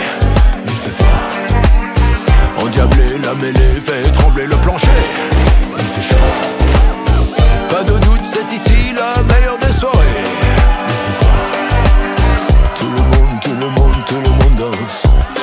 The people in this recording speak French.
il fait froid. Endiablé, la mêlée fait trembler le plancher, il fait chaud. Pas de doute, c'est ici la meilleure des soirées, il fait froid. Tout le monde danse.